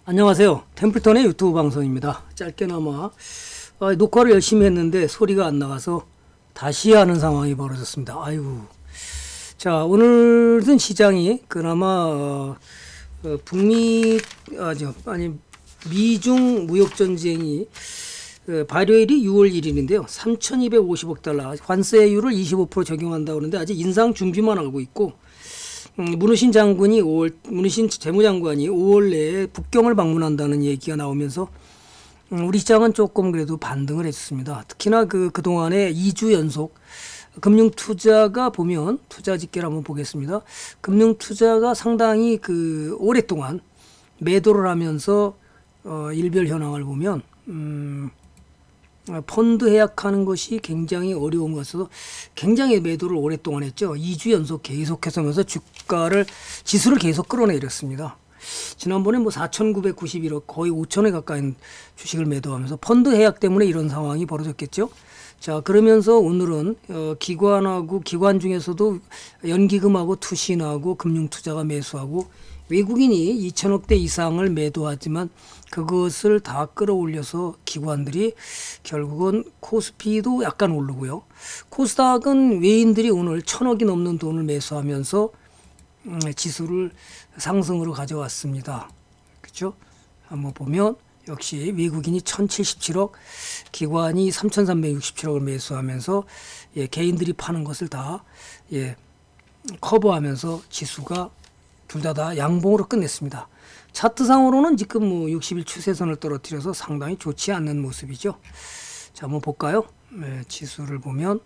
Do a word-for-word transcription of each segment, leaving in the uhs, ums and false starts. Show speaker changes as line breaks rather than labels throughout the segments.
안녕하세요. 템플턴의 유튜브 방송입니다. 짧게나마 아, 녹화를 열심히 했는데 소리가 안 나가서 다시 하는 상황이 벌어졌습니다. 아이고. 자, 오늘은 시장이 그나마 어, 어, 북미 아, 저, 아니 미중 무역 전쟁이 어, 발효일이 유월 일일인데요. 삼천이백오십억 달러 관세율을 이십오 퍼센트 적용한다고 하는데 아직 인상 준비만 하고 있고, 음, 문우신 장군이 오월, 문우신 재무장관이 오월 내에 북경을 방문한다는 얘기가 나오면서 음, 우리 시장은 조금 그래도 반등을 했습니다. 특히나 그, 그동안에 이 주 연속 금융투자가 보면 투자 집계를 한번 보겠습니다. 금융투자가 상당히 그 오랫동안 매도를 하면서 어, 일별 현황을 보면 음, 펀드 해약하는 것이 굉장히 어려운 것으로 굉장히 매도를 오랫동안 했죠. 이 주 연속 계속해서 하면서 주가를 지수를 계속 끌어내렸습니다. 지난번에 뭐 사천구백구십일억 거의 오천에 가까운 주식을 매도하면서 펀드 해약 때문에 이런 상황이 벌어졌겠죠. 자, 그러면서 오늘은 어, 기관하고 기관 중에서도 연기금하고 투신하고 금융투자가 매수하고 외국인이 이천억대 이상을 매도하지만 그것을 다 끌어올려서 기관들이 결국은 코스피도 약간 오르고요. 코스닥은 외인들이 오늘 천억이 넘는 돈을 매수하면서 음, 지수를 상승으로 가져왔습니다. 그렇죠? 한번 보면 역시 외국인이 천칠십칠억, 기관이 삼천삼백육십칠억을 매수하면서 예, 개인들이 파는 것을 다 예, 커버하면서 지수가 둘 다 다 양봉으로 끝냈습니다. 차트상으로는 지금 뭐 육십 일 추세선을 떨어뜨려서 상당히 좋지 않는 모습이죠. 자, 한번 볼까요? 네, 지수를 보면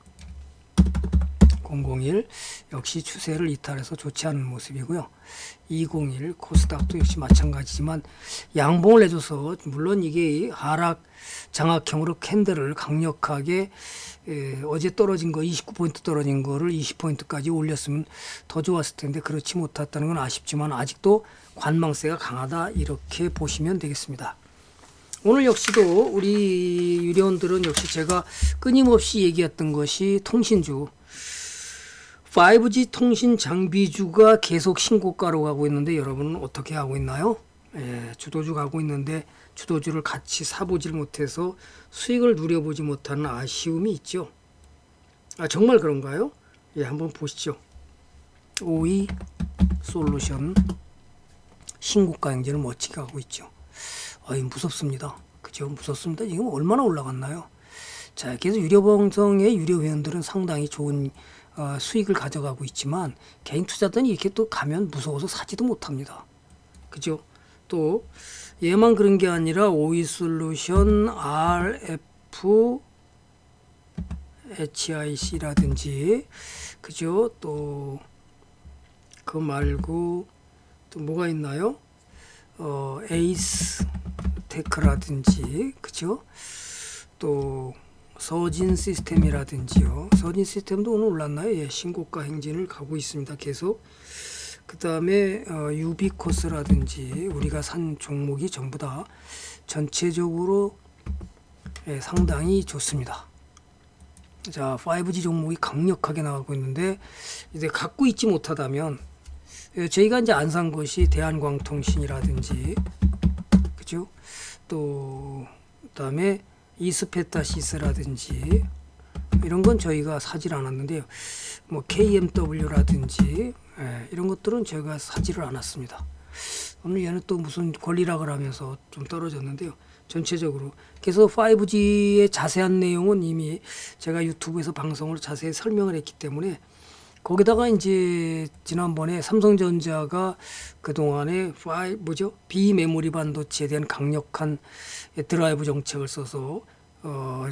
공공일 역시 추세를 이탈해서 좋지 않은 모습이고요. 이공일 코스닥도 역시 마찬가지지만 양봉을 내줘서 물론 이게 하락 장악형으로 캔들을 강력하게 에, 어제 떨어진 거 이십구 포인트 떨어진 거를 이십 포인트까지 올렸으면 더 좋았을 텐데 그렇지 못했다는 건 아쉽지만 아직도 관망세가 강하다 이렇게 보시면 되겠습니다. 오늘 역시도 우리 유료원들은 역시 제가 끊임없이 얘기했던 것이 통신주 파이브지 통신 장비주가 계속 신고가로 가고 있는데 여러분은 어떻게 하고 있나요? 예, 주도주 가고 있는데 주도주를 같이 사보질 못해서 수익을 누려보지 못하는 아쉬움이 있죠. 아, 정말 그런가요? 예, 한번 보시죠. 오이 솔루션 신고가 행진을 멋지게 가고 있죠. 어이, 무섭습니다. 그죠? 무섭습니다. 지금 얼마나 올라갔나요? 자, 그래서 유료방송의 유료회원들은 상당히 좋은 어, 수익을 가져가고 있지만 개인 투자자들은 이렇게 또 가면 무서워서 사지도 못합니다. 그죠? 또 얘만 그런 게 아니라 오이솔루션, 알에프, 에이치아이씨라든지 그죠? 또 그 말고 또 뭐가 있나요? 어, 에이스 테크라든지 그죠? 또 서진 시스템이라든지요. 서진 시스템도 오늘 올랐나요? 예, 신고가 행진을 가고 있습니다. 계속. 그 다음에 어, 유비코스라든지 우리가 산 종목이 전부 다 전체적으로 예, 상당히 좋습니다. 자, 파이브지 종목이 강력하게 나가고 있는데 이제 갖고 있지 못하다면 예, 저희가 이제 안 산 것이 대한광통신이라든지 그죠? 또 그다음에 이스페타시스라든지 이런 건 저희가 사질 않았는데요. 뭐 케이엠더블유라든지 예, 이런 것들은 제가 사지를 않았습니다. 오늘 얘는 또 무슨 권리락을 하면서 좀 떨어졌는데요. 전체적으로 그래서 파이브지의 자세한 내용은 이미 제가 유튜브에서 방송을 자세히 설명을 했기 때문에 거기다가 이제 지난번에 삼성전자가 그동안에 파이 뭐죠? 비메모리 반도체에 대한 강력한 드라이브 정책을 써서 어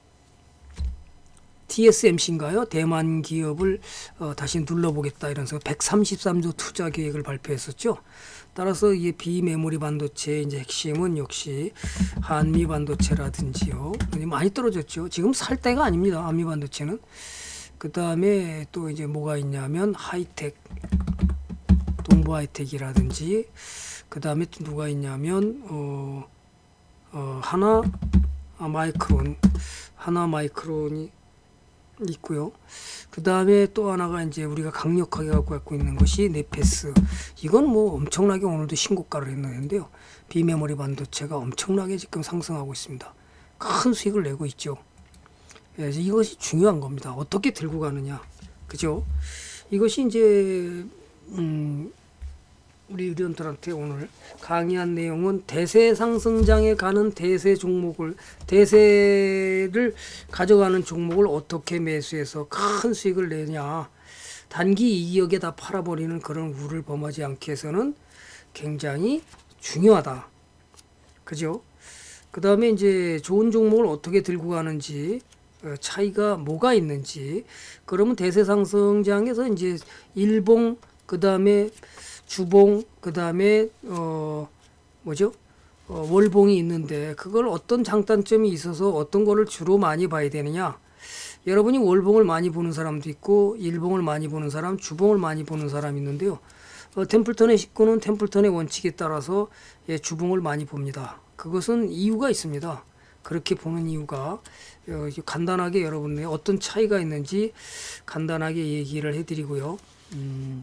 티에스엠씨인가요? 대만 기업을 어 다시 눌러보겠다 이러면서 백삼십삼조 투자 계획을 발표했었죠. 따라서 이 비메모리 반도체의 이제 핵심은 역시 한미 반도체라든지요. 많이 떨어졌죠. 지금 살 때가 아닙니다. 한미 반도체는. 그 다음에 또 이제 뭐가 있냐면 하이텍, 동부 하이텍이라든지 그 다음에 또 누가 있냐면 어, 어 하나 아, 마이크론, 하나 마이크론이 있고요. 그 다음에 또 하나가 이제 우리가 강력하게 갖고 있는 것이 네페스. 이건 뭐 엄청나게 오늘도 신고가를 했는데요. 비메모리 반도체가 엄청나게 지금 상승하고 있습니다. 큰 수익을 내고 있죠. 그래서 이것이 중요한 겁니다. 어떻게 들고 가느냐, 그죠? 이것이 이제 음, 우리 유리원들한테 오늘 강의한 내용은 대세 상승장에 가는 대세 종목을 대세를 가져가는 종목을 어떻게 매수해서 큰 수익을 내냐, 단기 이익에다 팔아버리는 그런 우를 범하지 않게 해서는 굉장히 중요하다, 그죠? 그 다음에 이제 좋은 종목을 어떻게 들고 가는지, 차이가 뭐가 있는지. 그러면 대세 상승장에서 이제 일봉, 그 다음에 주봉, 그 다음에 어 뭐죠? 어, 월봉이 있는데 그걸 어떤 장단점이 있어서 어떤 거를 주로 많이 봐야 되느냐. 여러분이 월봉을 많이 보는 사람도 있고 일봉을 많이 보는 사람, 주봉을 많이 보는 사람이 있는데요. 어, 템플턴의 식구는 템플턴의 원칙에 따라서 예, 주봉을 많이 봅니다. 그것은 이유가 있습니다. 그렇게 보는 이유가 어, 간단하게 여러분의 어떤 차이가 있는지 간단하게 얘기를 해드리고요. 음,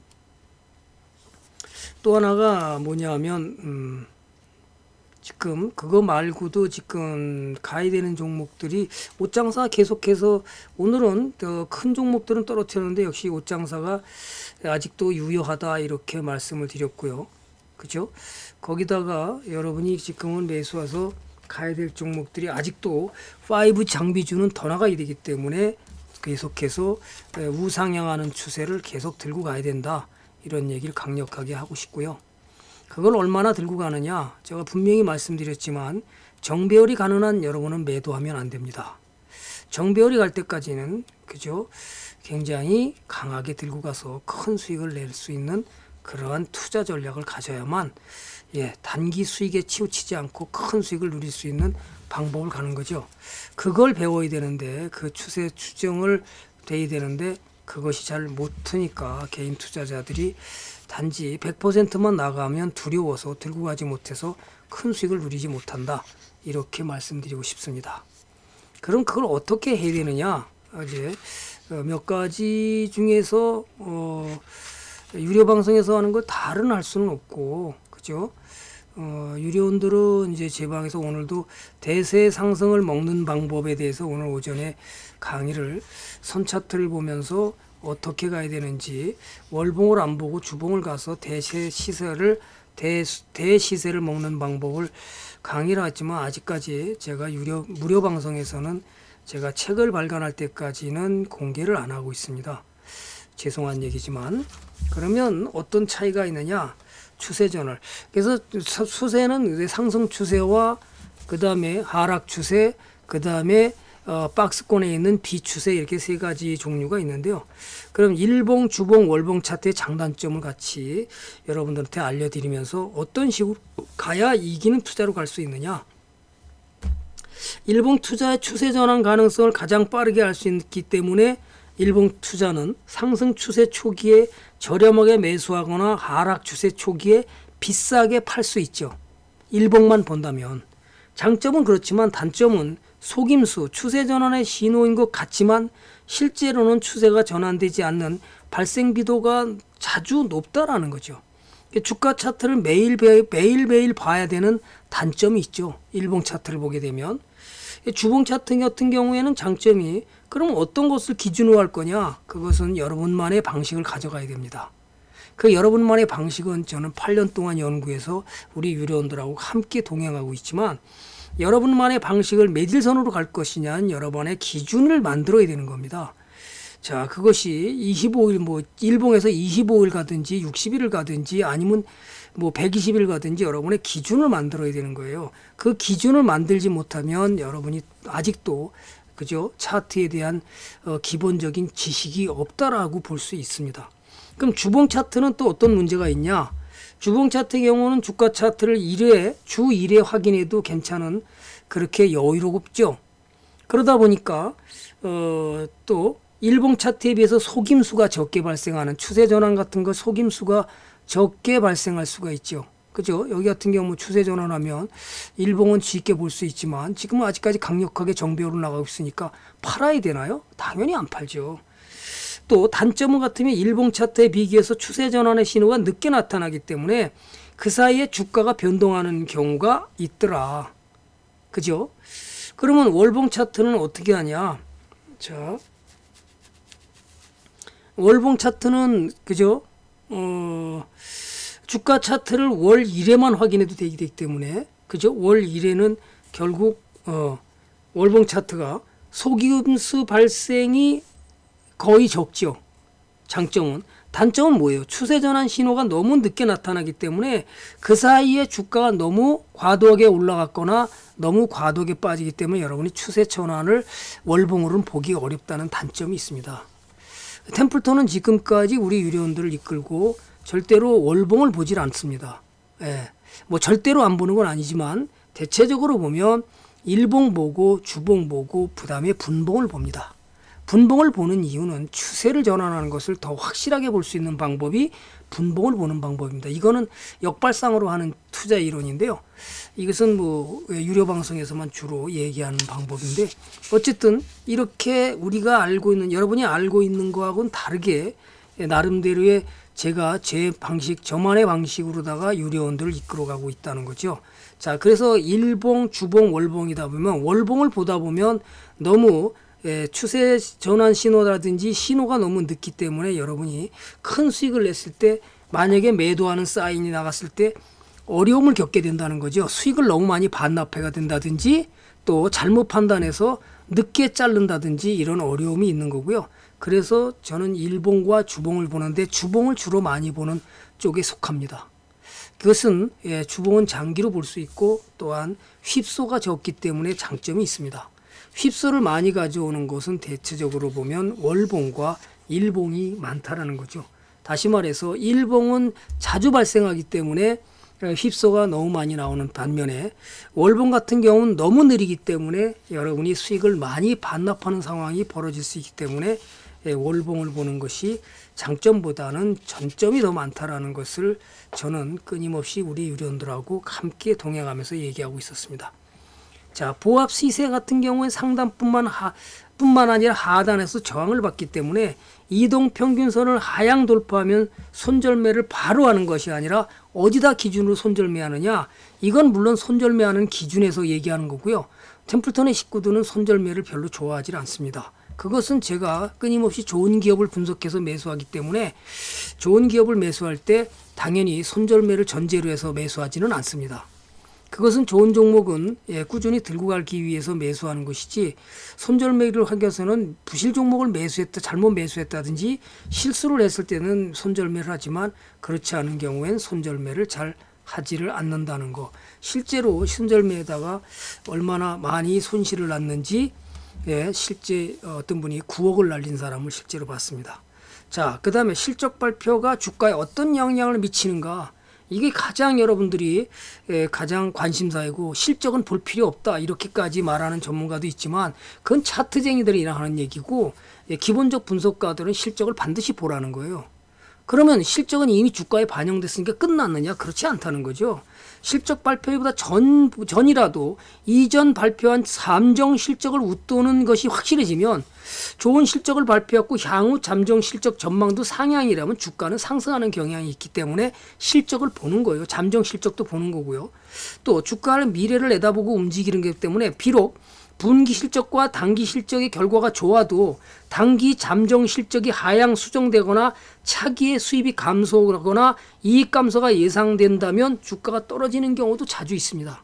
또 하나가 뭐냐면 음, 지금 그거 말고도 지금 가야 되는 종목들이 옷장사 계속해서 오늘은 더 큰 종목들은 떨어뜨렸는데 역시 옷장사가 아직도 유효하다 이렇게 말씀을 드렸고요. 그죠? 거기다가 여러분이 지금은 매수와서 가야 될 종목들이 아직도 파이브 장비주는 더 나가야 되기 때문에 계속해서 우상향하는 추세를 계속 들고 가야 된다. 이런 얘기를 강력하게 하고 싶고요. 그걸 얼마나 들고 가느냐, 제가 분명히 말씀드렸지만 정배열이 가는 한 여러분은 매도하면 안 됩니다. 정배열이 갈 때까지는 그죠, 굉장히 강하게 들고 가서 큰 수익을 낼 수 있는 그러한 투자 전략을 가져야만 예, 단기 수익에 치우치지 않고 큰 수익을 누릴 수 있는 방법을 가는 거죠. 그걸 배워야 되는데, 그 추세 추정을 돼야 되는데 그것이 잘 못하니까 개인 투자자들이 단지 백 퍼센트만 나가면 두려워서 들고 가지 못해서 큰 수익을 누리지 못한다. 이렇게 말씀드리고 싶습니다. 그럼 그걸 어떻게 해야 되느냐? 이제 몇 가지 중에서 어, 유료 방송에서 하는 걸 다른 할 수는 없고, 그죠? 어, 유료원들은 이제 제 방에서 오늘도 대세 상승을 먹는 방법에 대해서 오늘 오전에 강의를 선차트를 보면서 어떻게 가야 되는지, 월봉을 안 보고 주봉을 가서 대세 시세를 대, 대시세를 먹는 방법을 강의를 했지만 아직까지 제가 유료 무료 방송에서는 제가 책을 발간할 때까지는 공개를 안 하고 있습니다. 죄송한 얘기지만, 그러면 어떤 차이가 있느냐? 추세 전월. 그래서 추세는 상승 추세와 그 다음에 하락 추세, 그 다음에 어, 박스권에 있는 비추세, 이렇게 세 가지 종류가 있는데요. 그럼 일봉, 주봉, 월봉 차트의 장단점을 같이 여러분들한테 알려드리면서 어떤 식으로 가야 이기는 투자로 갈 수 있느냐. 일봉 투자의 추세 전환 가능성을 가장 빠르게 알 수 있기 때문에 일봉 투자는 상승 추세 초기에 저렴하게 매수하거나 하락 추세 초기에 비싸게 팔 수 있죠. 일봉만 본다면. 장점은 그렇지만 단점은 속임수, 추세 전환의 신호인 것 같지만 실제로는 추세가 전환되지 않는 발생 비도가 자주 높다라는 거죠. 주가 차트를 매일 매일 매일 봐야 되는 단점이 있죠. 일봉 차트를 보게 되면. 주봉 차트 같은 경우에는 장점이, 그럼 어떤 것을 기준으로 할 거냐? 그것은 여러분만의 방식을 가져가야 됩니다. 그 여러분만의 방식은 저는 팔 년 동안 연구해서 우리 유료원들하고 함께 동행하고 있지만, 여러분만의 방식을 매질선으로 갈 것이냐는 여러분의 기준을 만들어야 되는 겁니다. 자, 그것이 이십오 일, 뭐 일봉에서 이십오 일 가든지 육십 일을 가든지 아니면 뭐 백이십 일 가든지 여러분의 기준을 만들어야 되는 거예요. 그 기준을 만들지 못하면 여러분이 아직도 그죠, 차트에 대한 어, 기본적인 지식이 없다라고 볼 수 있습니다. 그럼 주봉 차트는 또 어떤 문제가 있냐? 주봉 차트의 경우는 주가 차트를 일 회, 주 일 회 확인해도 괜찮은 그렇게 여유롭죠. 그러다 보니까 어, 또 일봉 차트에 비해서 속임수가 적게 발생하는, 추세 전환 같은 거 속임수가 적게 발생할 수가 있죠. 그죠? 여기 같은 경우 추세 전환하면 일봉은 짙게 볼 수 있지만 지금은 아직까지 강력하게 정배우로 나가고 있으니까 팔아야 되나요? 당연히 안 팔죠. 또 단점은 같으면 일봉 차트에 비교해서 추세 전환의 신호가 늦게 나타나기 때문에 그 사이에 주가가 변동하는 경우가 있더라. 그죠? 그러면 월봉 차트는 어떻게 하냐? 자, 월봉 차트는 그죠? 어, 주가 차트를 월 일 회만 확인해도 되기 때문에 그죠? 월 일 회는 결국 어, 월봉 차트가 속임수 발생이 거의 적죠. 장점은. 단점은 뭐예요? 추세 전환 신호가 너무 늦게 나타나기 때문에 그 사이에 주가가 너무 과도하게 올라갔거나 너무 과도하게 빠지기 때문에 여러분이 추세 전환을 월봉으로는 보기 어렵다는 단점이 있습니다. 템플턴은 지금까지 우리 유료원들을 이끌고 절대로 월봉을 보질 않습니다. 예. 뭐 절대로 안 보는 건 아니지만 대체적으로 보면 일봉 보고 주봉 보고 그 다음에 분봉을 봅니다. 분봉을 보는 이유는 추세를 전환하는 것을 더 확실하게 볼 수 있는 방법이 분봉을 보는 방법입니다. 이거는 역발상으로 하는 투자 이론인데요. 이것은 뭐 유료 방송에서만 주로 얘기하는 방법인데 어쨌든 이렇게 우리가 알고 있는 여러분이 알고 있는 거하고는 다르게 나름대로의 제가 제 방식 저만의 방식으로다가 유료원들을 이끌어가고 있다는 거죠. 자, 그래서 일봉, 주봉, 월봉이다 보면 월봉을 보다 보면 너무 예, 추세 전환 신호라든지 신호가 너무 늦기 때문에 여러분이 큰 수익을 냈을 때 만약에 매도하는 사인이 나갔을 때 어려움을 겪게 된다는 거죠. 수익을 너무 많이 반납해가 된다든지 또 잘못 판단해서 늦게 자른다든지 이런 어려움이 있는 거고요. 그래서 저는 일봉과 주봉을 보는데 주봉을 주로 많이 보는 쪽에 속합니다. 그것은 예, 주봉은 장기로 볼 수 있고 또한 휩소가 적기 때문에 장점이 있습니다. 휩소를 많이 가져오는 것은 대체적으로 보면 월봉과 일봉이 많다라는 거죠. 다시 말해서 일봉은 자주 발생하기 때문에 휩소가 너무 많이 나오는 반면에 월봉 같은 경우는 너무 느리기 때문에 여러분이 수익을 많이 반납하는 상황이 벌어질 수 있기 때문에 월봉을 보는 것이 장점보다는 전점이 더 많다라는 것을 저는 끊임없이 우리 유료원들하고 함께 동행하면서 얘기하고 있었습니다. 자, 보합 시세 같은 경우에 상단뿐만 하, 뿐만 아니라 하단에서 저항을 받기 때문에 이동 평균선을 하향 돌파하면 손절매를 바로 하는 것이 아니라 어디다 기준으로 손절매하느냐? 이건 물론 손절매하는 기준에서 얘기하는 거고요. 템플턴의 식구들은 손절매를 별로 좋아하지 않습니다. 그것은 제가 끊임없이 좋은 기업을 분석해서 매수하기 때문에 좋은 기업을 매수할 때 당연히 손절매를 전제로 해서 매수하지는 않습니다. 그것은 좋은 종목은 예, 꾸준히 들고 가기 위해서 매수하는 것이지 손절매를 하기 위해서는 부실 종목을 매수했다 잘못 매수했다든지 실수를 했을 때는 손절매를 하지만 그렇지 않은 경우엔 손절매를 잘 하지를 않는다는 거. 실제로 손절매에다가 얼마나 많이 손실을 났는지 예, 실제 어떤 분이 구억을 날린 사람을 실제로 봤습니다. 자, 그 다음에 실적 발표가 주가에 어떤 영향을 미치는가. 이게 가장 여러분들이 가장 관심사이고 실적은 볼 필요 없다 이렇게까지 말하는 전문가도 있지만 그건 차트쟁이들이 하는 얘기고 기본적 분석가들은 실적을 반드시 보라는 거예요. 그러면 실적은 이미 주가에 반영됐으니까 끝났느냐? 그렇지 않다는 거죠. 실적 발표보다 전, 전이라도 이전 발표한 잠정 실적을 웃도는 것이 확실해지면 좋은 실적을 발표했고 향후 잠정 실적 전망도 상향이라면 주가는 상승하는 경향이 있기 때문에 실적을 보는 거예요. 잠정 실적도 보는 거고요. 또 주가는 미래를 내다보고 움직이는 거기 때문에 비록 분기 실적과 단기 실적의 결과가 좋아도 단기 잠정 실적이 하향 수정되거나 차기의 수입이 감소하거나 이익 감소가 예상된다면 주가가 떨어지는 경우도 자주 있습니다.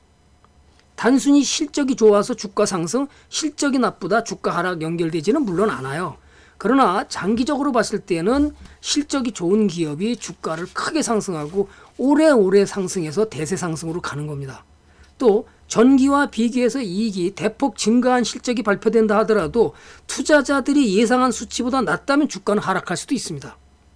단순히 실적이 좋아서 주가 상승, 실적이 나쁘다 주가 하락 연결되지는 물론 않아요. 그러나 장기적으로 봤을 때는 실적이 좋은 기업이 주가를 크게 상승하고 오래오래 상승해서 대세 상승으로 가는 겁니다. 또 전기와 비교해서 이익이 대폭 증가한 실적이 발표된다 하더라도 투자자들이 예상한 수치보다 낮다면 주가는 하락할 수도 있습니다.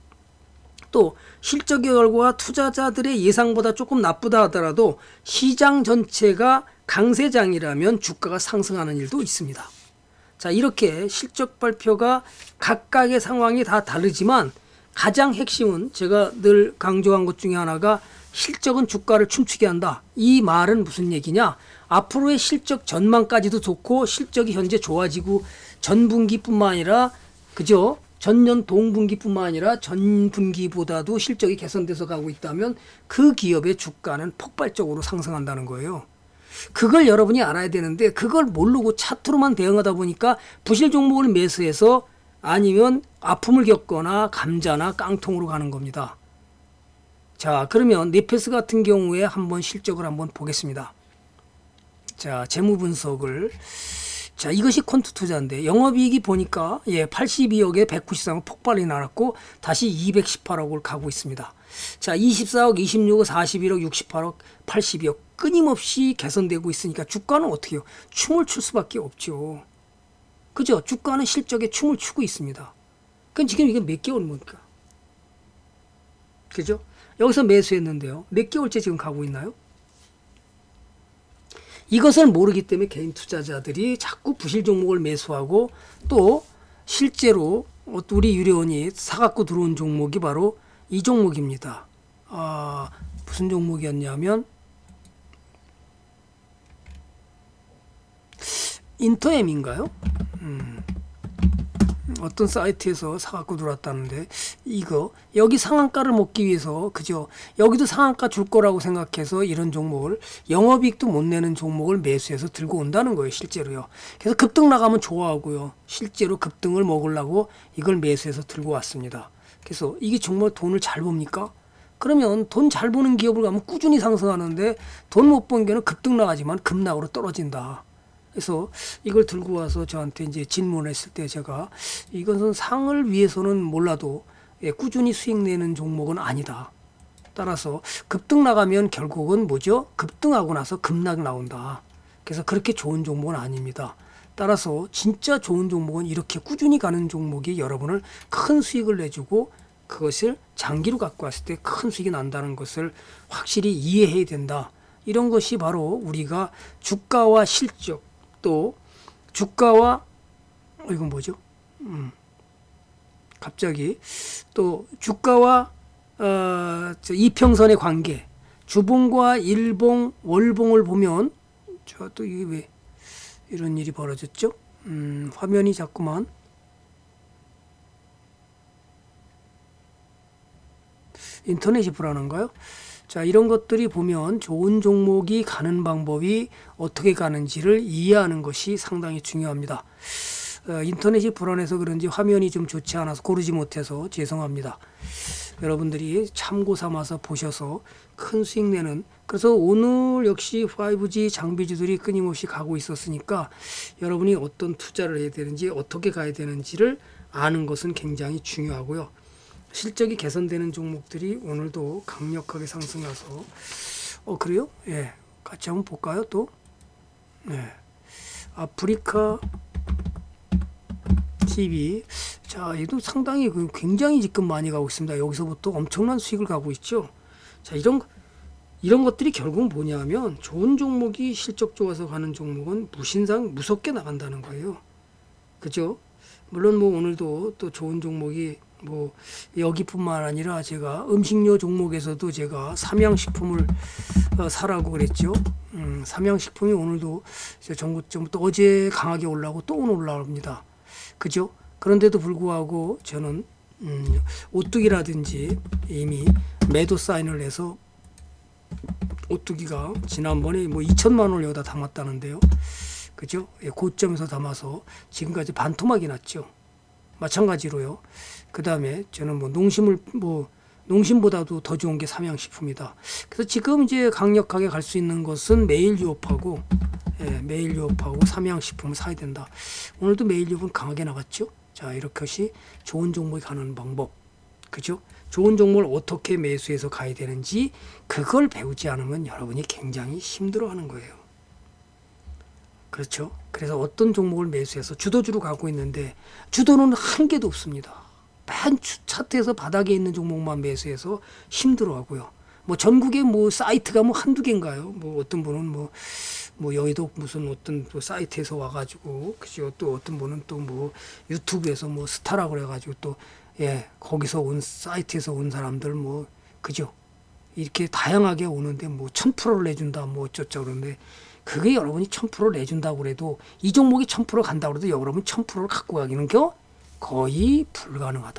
또 실적의 결과가 투자자들의 예상보다 조금 나쁘다 하더라도 시장 전체가 강세장이라면 주가가 상승하는 일도 있습니다. 자, 이렇게 실적 발표가 각각의 상황이 다 다르지만 가장 핵심은 제가 늘 강조한 것 중에 하나가 실적은 주가를 춤추게 한다. 이 말은 무슨 얘기냐? 앞으로의 실적 전망까지도 좋고 실적이 현재 좋아지고 전분기뿐만 아니라 그죠? 전년 동분기뿐만 아니라 전분기보다도 실적이 개선돼서 가고 있다면 그 기업의 주가는 폭발적으로 상승한다는 거예요. 그걸 여러분이 알아야 되는데 그걸 모르고 차트로만 대응하다 보니까 부실 종목을 매수해서 아니면 아픔을 겪거나 감자나 깡통으로 가는 겁니다. 자, 그러면 네페스 같은 경우에 한번 실적을 한번 보겠습니다. 자, 재무 분석을 자, 이것이 퀀트 투자인데 영업이익이 보니까 예, 팔십이억에 백구십삼억 폭발이 나왔고 다시 이백십팔억을 가고 있습니다. 자, 이십사억, 이십육억, 사십일억, 육십팔억, 팔십이억 끊임없이 개선되고 있으니까 주가는 어떻게 해요? 춤을 출 수밖에 없죠. 그죠? 주가는 실적에 춤을 추고 있습니다. 그럼 지금 이게 몇 개월 뭡니까? 그죠? 여기서 매수했는데요. 몇 개월째 지금 가고 있나요? 이것을 모르기 때문에 개인 투자자들이 자꾸 부실 종목을 매수하고 또 실제로 우리 유료원이 사갖고 들어온 종목이 바로 이 종목입니다. 아, 무슨 종목이었냐면 인터엠인가요? 음, 어떤 사이트에서 사갖고 들어왔다는데 이거 여기 상한가를 먹기 위해서 그죠? 여기도 상한가 줄 거라고 생각해서 이런 종목을 영업이익도 못 내는 종목을 매수해서 들고 온다는 거예요. 실제로요. 그래서 급등 나가면 좋아하고요. 실제로 급등을 먹으려고 이걸 매수해서 들고 왔습니다. 그래서 이게 정말 돈을 잘 봅니까? 그러면 돈 잘 버는 기업을 가면 꾸준히 상승하는데 돈 못 번 게는 급등 나가지만 급락으로 떨어진다. 그래서 이걸 들고 와서 저한테 이제 질문을 했을 때 제가 이것은 상을 위해서는 몰라도 예, 꾸준히 수익 내는 종목은 아니다. 따라서 급등 나가면 결국은 뭐죠? 급등하고 나서 급락 나온다. 그래서 그렇게 좋은 종목은 아닙니다. 따라서 진짜 좋은 종목은 이렇게 꾸준히 가는 종목이 여러분을 큰 수익을 내주고 그것을 장기로 갖고 왔을 때 큰 수익이 난다는 것을 확실히 이해해야 된다. 이런 것이 바로 우리가 주가와 실적 또 주가와 어, 이건 뭐죠? 음, 갑자기 또 주가와 어, 이평선의 관계, 주봉과 일봉, 월봉을 보면 저 또 이게 왜 이런 일이 벌어졌죠? 음, 화면이 자꾸만 인터넷이 불안한가요? 자, 이런 것들이 보면 좋은 종목이 가는 방법이 어떻게 가는지를 이해하는 것이 상당히 중요합니다. 어, 인터넷이 불안해서 그런지 화면이 좀 좋지 않아서 고르지 못해서 죄송합니다. 여러분들이 참고 삼아서 보셔서 큰 수익 내는 그래서 오늘 역시 파이브지 장비주들이 끊임없이 가고 있었으니까 여러분이 어떤 투자를 해야 되는지 어떻게 가야 되는지를 아는 것은 굉장히 중요하고요. 실적이 개선되는 종목들이 오늘도 강력하게 상승해서 어 그래요? 예, 같이 한번 볼까요? 또 네, 아프리카 티비 자, 얘도 상당히 굉장히 지금 많이 가고 있습니다. 여기서부터 엄청난 수익을 가고 있죠. 자, 이런 이런 것들이 결국은 뭐냐면 좋은 종목이 실적 좋아서 가는 종목은 무신상 무섭게 나간다는 거예요. 그죠? 물론 뭐 오늘도 또 좋은 종목이 뭐 여기뿐만 아니라 제가 음식료 종목에서도 제가 삼양식품을 어, 사라고 그랬죠. 음, 삼양식품이 오늘도 전고점부터 어제 강하게 올라오고 또 오늘 올라옵니다. 그죠? 그런데도 불구하고 저는 음, 오뚜기라든지 이미 매도 사인을 해서 오뚜기가 지난번에 뭐 이천만 원을 여기다 담았다는데요. 그죠? 예, 고점에서 담아서 지금까지 반토막이 났죠. 마찬가지로요. 그 다음에 저는 뭐 농심을 뭐 농심보다도 더 좋은 게 삼양식품이다. 그래서 지금 이제 강력하게 갈 수 있는 것은 메일유업하고 예, 메일유업하고 삼양식품을 사야 된다. 오늘도 메일유업은 강하게 나갔죠. 자, 이렇게 좋은 종목이 가는 방법. 그죠? 좋은 종목을 어떻게 매수해서 가야 되는지 그걸 배우지 않으면 여러분이 굉장히 힘들어하는 거예요. 그렇죠? 그래서 어떤 종목을 매수해서 주도주로 가고 있는데 주도는 한 개도 없습니다. 맨 차트에서 바닥에 있는 종목만 매수해서 힘들어하고요. 뭐 전국에 뭐 사이트가 뭐 한두 개인가요? 뭐 어떤 분은 뭐, 뭐 여의도 무슨 어떤 또 사이트에서 와가지고 그죠? 또 어떤 분은 또 뭐 유튜브에서 뭐 스타라고 그래가지고 또 예, 거기서 온 사이트에서 온 사람들 뭐 그죠? 이렇게 다양하게 오는데 뭐 천 퍼센트를 내준다 뭐 어쩌죠 그러는데 그게 여러분이 천 퍼센트를 내준다고 그래도 이 종목이 천 퍼센트 간다고 해도 여러분 천 퍼센트를 갖고 가기는 겨 거의 불가능하다.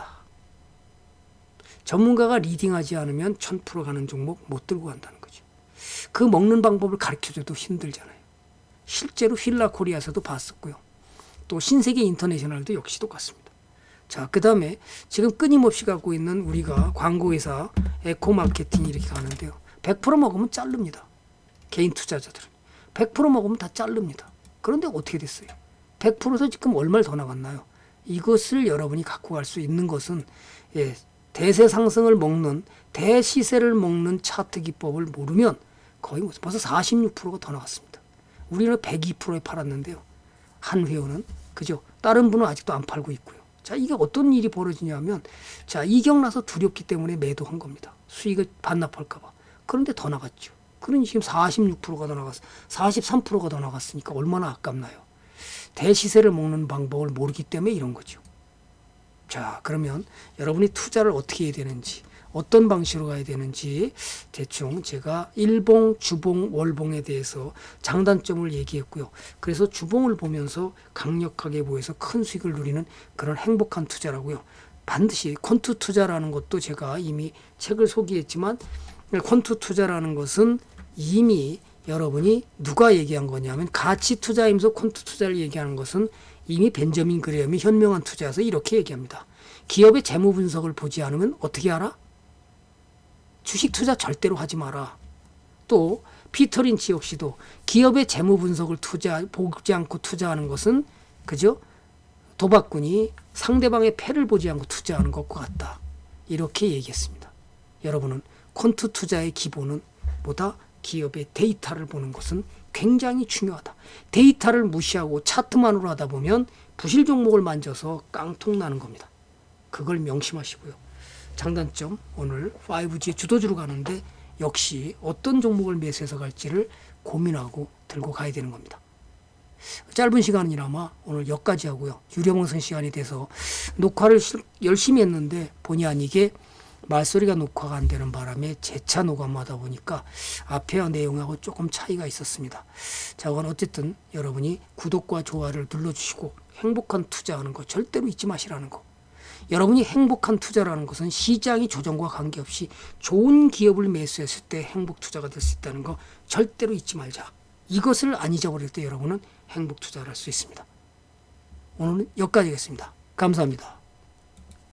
전문가가 리딩하지 않으면 천 퍼센트 가는 종목 못 들고 간다는 거죠. 그 먹는 방법을 가르쳐줘도 힘들잖아요. 실제로 휠라코리아에서도 봤었고요. 또 신세계 인터내셔널도 역시 똑같습니다. 자, 그 다음에 지금 끊임없이 갖고 있는 우리가 광고회사 에코마케팅이 이렇게 가는데요. 백 퍼센트 먹으면 자릅니다. 개인 투자자들은. 백 퍼센트 먹으면 다 자릅니다. 그런데 어떻게 됐어요? 백 퍼센트에서 지금 얼마를 더 나갔나요? 이것을 여러분이 갖고 갈 수 있는 것은 예, 대세 상승을 먹는 대시세를 먹는 차트 기법을 모르면 거의 벌써 사십육 퍼센트가 더 나갔습니다. 우리는 백이 퍼센트에 팔았는데요. 한 회원은 그죠? 다른 분은 아직도 안 팔고 있고요. 자, 이게 어떤 일이 벌어지냐면 자, 이격 나서 두렵기 때문에 매도한 겁니다. 수익을 반납할까 봐. 그런데 더 나갔죠. 그러니 지금 사십육 퍼센트가 더 나갔어. 사십삼 퍼센트가 더 나갔으니까 얼마나 아깝나요? 대시세를 먹는 방법을 모르기 때문에 이런 거죠. 자, 그러면 여러분이 투자를 어떻게 해야 되는지, 어떤 방식으로 가야 되는지 대충 제가 일봉, 주봉, 월봉에 대해서 장단점을 얘기했고요. 그래서 주봉을 보면서 강력하게 보여서 큰 수익을 누리는 그런 행복한 투자라고요. 반드시 퀀투 투자라는 것도 제가 이미 책을 소개했지만 퀀투 투자라는 것은 이미 여러분이 누가 얘기한 거냐면 가치 투자이면서 퀀투 투자를 얘기하는 것은 이미 벤저민 그레엄이 현명한 투자에서 이렇게 얘기합니다. 기업의 재무 분석을 보지 않으면 어떻게 알아? 주식 투자 절대로 하지 마라. 또 피터 린치 역시도 기업의 재무 분석을 투자 보지 않고 투자하는 것은 그죠? 도박꾼이 상대방의 패를 보지 않고 투자하는 것과 같다. 이렇게 얘기했습니다. 여러분은 퀀투 투자의 기본은 뭐다? 기업의 데이터를 보는 것은 굉장히 중요하다. 데이터를 무시하고 차트만으로 하다 보면 부실 종목을 만져서 깡통 나는 겁니다. 그걸 명심하시고요. 장단점 오늘 파이브지의 주도주로 가는데 역시 어떤 종목을 매수해서 갈지를 고민하고 들고 가야 되는 겁니다. 짧은 시간이나마 오늘 여기까지 하고요. 유료방송 시간이 돼서 녹화를 열심히 했는데 본의 아니게 말소리가 녹화가 안 되는 바람에 재차 녹음하다 보니까 앞에 내용하고 조금 차이가 있었습니다. 자, 오늘 어쨌든 여러분이 구독과 좋아요를 눌러주시고 행복한 투자하는 거 절대로 잊지 마시라는 거. 여러분이 행복한 투자라는 것은 시장이 조정과 관계없이 좋은 기업을 매수했을 때 행복 투자가 될 수 있다는 거 절대로 잊지 말자. 이것을 안 잊어버릴 때 여러분은 행복 투자를 할 수 있습니다. 오늘은 여기까지 하겠습니다. 감사합니다.